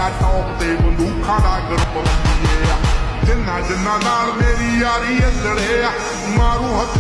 top ते बंदूखां दा group लंबीए जिन्ना जिन्ना नाल मेरी यारी लड़े मारू हथ